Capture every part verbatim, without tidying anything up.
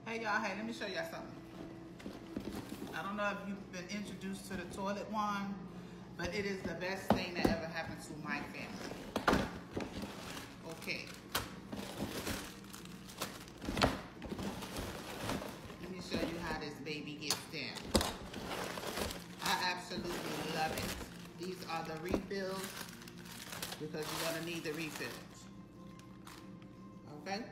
Hey y'all, hey, let me show y'all something. I don't know if you've been introduced to the toilet wand, but it is the best thing that ever happened to my family. Okay. Let me show you how this baby gets down. I absolutely love it. These are the refills because you're gonna need the refills. Okay?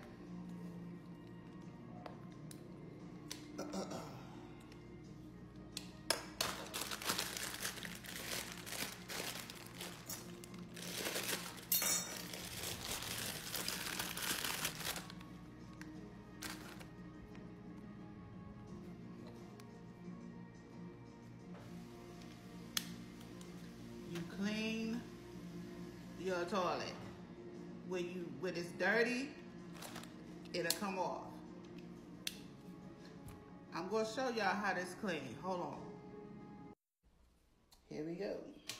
You clean your toilet. When you when it's dirty, it'll come off. I'm gonna show y'all how this clean. Hold on. Here we go.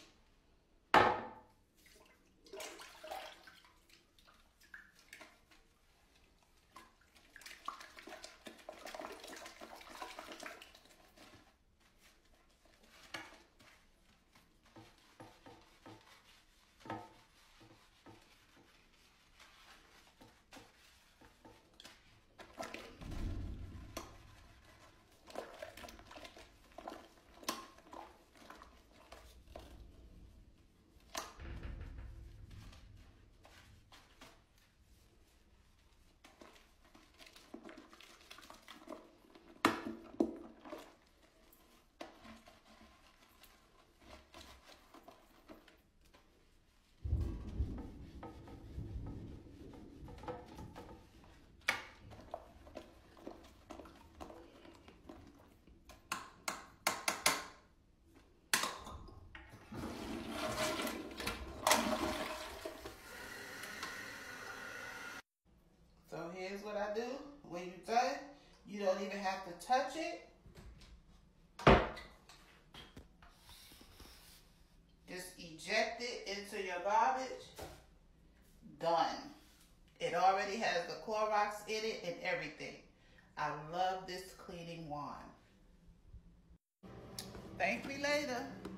So here's what I do. When you're done, you don't even have to touch it. Just eject it into your garbage. Done. It already has the Clorox in it and everything. I love this cleaning wand. Thank me later.